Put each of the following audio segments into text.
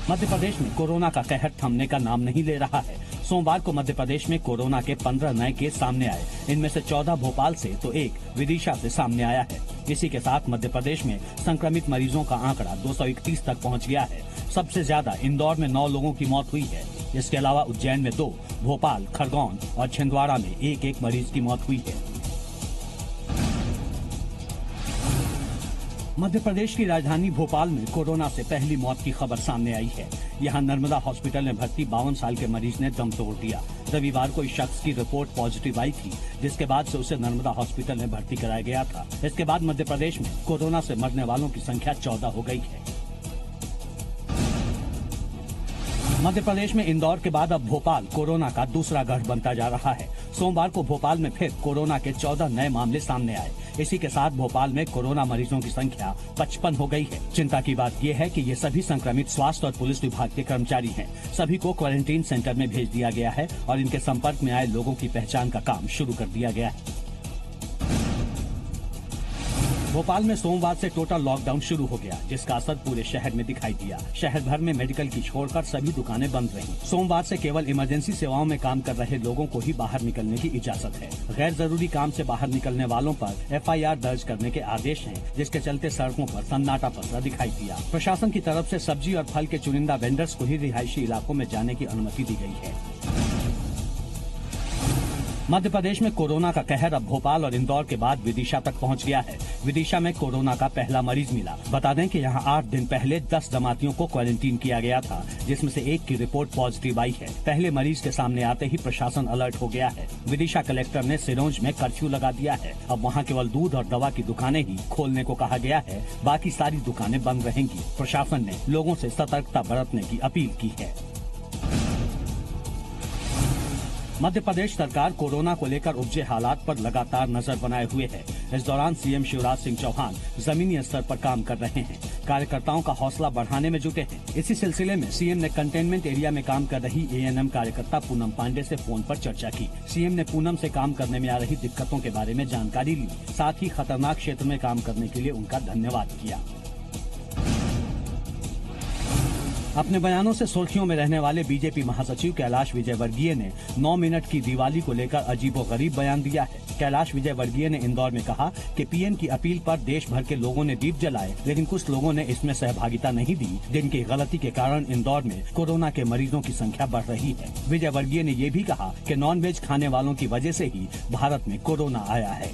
मध्य प्रदेश में कोरोना का कहर थमने का नाम नहीं ले रहा है। सोमवार को मध्य प्रदेश में कोरोना के 15 नए केस सामने आए। इनमें से 14 भोपाल से तो एक विदिशा से सामने आया है। इसी के साथ मध्य प्रदेश में संक्रमित मरीजों का आंकड़ा 231 तक पहुंच गया है। सबसे ज्यादा इंदौर में 9 लोगों की मौत हुई है। इसके अलावा उज्जैन में 2, भोपाल, खरगोन और छिंदवाड़ा में एक मरीज की मौत हुई है। मध्य प्रदेश की राजधानी भोपाल में कोरोना से पहली मौत की खबर सामने आई है। यहां नर्मदा हॉस्पिटल में भर्ती 52 साल के मरीज ने दम तोड़ दिया। रविवार को इस शख्स की रिपोर्ट पॉजिटिव आई थी, जिसके बाद से उसे नर्मदा हॉस्पिटल में भर्ती कराया गया था। इसके बाद मध्य प्रदेश में कोरोना से मरने वालों की संख्या 14 हो गई है। मध्य प्रदेश में इंदौर के बाद अब भोपाल कोरोना का दूसरा गढ़ बनता जा रहा है। सोमवार को भोपाल में फिर कोरोना के 14 नए मामले सामने आए। इसी के साथ भोपाल में कोरोना मरीजों की संख्या 55 हो गई है। चिंता की बात यह है कि ये सभी संक्रमित स्वास्थ्य और पुलिस विभाग के कर्मचारी हैं। सभी को क्वारंटीन सेंटर में भेज दिया गया है और इनके संपर्क में आए लोगों की पहचान का काम शुरू कर दिया गया है। भोपाल में सोमवार से टोटल लॉकडाउन शुरू हो गया, जिसका असर पूरे शहर में दिखाई दिया। शहर भर में मेडिकल की छोड़कर सभी दुकानें बंद रहीं। सोमवार से केवल इमरजेंसी सेवाओं में काम कर रहे लोगों को ही बाहर निकलने की इजाजत है। गैर जरूरी काम से बाहर निकलने वालों पर FIR दर्ज करने के आदेश हैं, जिसके चलते सड़कों पर सन्नाटा पसरा दिखाई दिया। प्रशासन की तरफ से सब्जी और फल के चुनिंदा वेंडर्स को ही रिहायशी इलाकों में जाने की अनुमति दी गई है। मध्य प्रदेश में कोरोना का कहर अब भोपाल और इंदौर के बाद विदिशा तक पहुंच गया है। विदिशा में कोरोना का पहला मरीज मिला। बता दें कि यहां 8 दिन पहले 10 जमातियों को क्वारंटीन किया गया था, जिसमें से एक की रिपोर्ट पॉजिटिव आई है। पहले मरीज के सामने आते ही प्रशासन अलर्ट हो गया है। विदिशा कलेक्टर ने सिरोंज में कर्फ्यू लगा दिया है। अब वहां केवल दूध और दवा की दुकानें ही खोलने को कहा गया है, बाकी सारी दुकानें बंद रहेंगी। प्रशासन ने लोगों से सतर्कता बरतने की अपील की है। मध्य प्रदेश सरकार कोरोना को लेकर उपजे हालात पर लगातार नजर बनाए हुए है। इस दौरान सीएम शिवराज सिंह चौहान जमीनी स्तर पर काम कर रहे हैं। कार्यकर्ताओं का हौसला बढ़ाने में जुटे हैं। इसी सिलसिले में सीएम ने कंटेनमेंट एरिया में काम कर रही ANM कार्यकर्ता पूनम पांडे से फोन पर चर्चा की। सीएम ने पूनम से काम करने में आ रही दिक्कतों के बारे में जानकारी ली। साथ ही खतरनाक क्षेत्र में काम करने के लिए उनका धन्यवाद किया। अपने बयानों से सुर्खियों में रहने वाले बीजेपी महासचिव कैलाश विजयवर्गीय ने 9 मिनट की दिवाली को लेकर अजीबोगरीब बयान दिया है। कैलाश विजयवर्गीय ने इंदौर में कहा कि PM की अपील पर देश भर के लोगों ने दीप जलाए, लेकिन कुछ लोगों ने इसमें सहभागिता नहीं दी, जिनकी गलती के कारण इंदौर में कोरोना के मरीजों की संख्या बढ़ रही है। विजयवर्गीय ने ये भी कहा कि नॉनवेज खाने वालों की वजह से ही भारत में कोरोना आया है।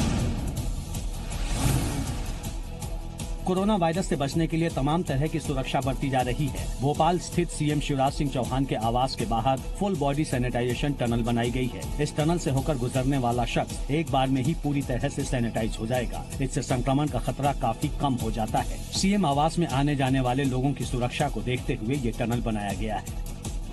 कोरोना वायरस से बचने के लिए तमाम तरह की सुरक्षा बरती जा रही है। भोपाल स्थित सीएम शिवराज सिंह चौहान के आवास के बाहर फुल बॉडी सैनिटाइजेशन टनल बनाई गई है। इस टनल से होकर गुजरने वाला शख्स एक बार में ही पूरी तरह से सैनिटाइज हो जाएगा। इससे संक्रमण का खतरा काफी कम हो जाता है। सीएम आवास में आने जाने वाले लोगों की सुरक्षा को देखते हुए ये टनल बनाया गया है।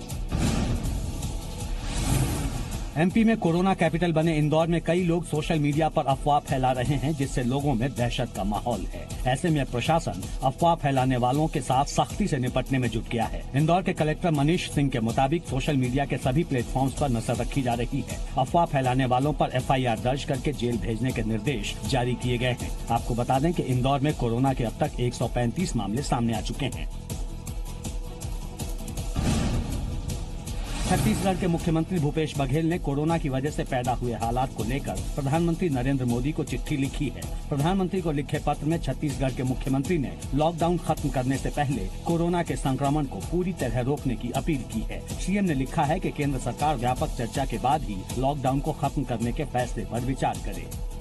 MP में कोरोना कैपिटल बने इंदौर में कई लोग सोशल मीडिया पर अफवाह फैला रहे हैं, जिससे लोगों में दहशत का माहौल है। ऐसे में प्रशासन अफवाह फैलाने वालों के साथ सख्ती से निपटने में जुट गया है। इंदौर के कलेक्टर मनीष सिंह के मुताबिक सोशल मीडिया के सभी प्लेटफॉर्म्स पर नजर रखी जा रही है। अफवाह फैलाने वालों पर FIR दर्ज करके जेल भेजने के निर्देश जारी किए गए हैं। आपको बता दें कि इंदौर में कोरोना के अब तक 135 मामले सामने आ चुके हैं। छत्तीसगढ़ के मुख्यमंत्री भूपेश बघेल ने कोरोना की वजह से पैदा हुए हालात को लेकर प्रधानमंत्री नरेंद्र मोदी को चिट्ठी लिखी है। प्रधानमंत्री को लिखे पत्र में छत्तीसगढ़ के मुख्यमंत्री ने लॉकडाउन खत्म करने से पहले कोरोना के संक्रमण को पूरी तरह रोकने की अपील की है। सीएम ने लिखा है कि केंद्र सरकार व्यापक चर्चा के बाद ही लॉकडाउन को खत्म करने के फैसले पर विचार करे।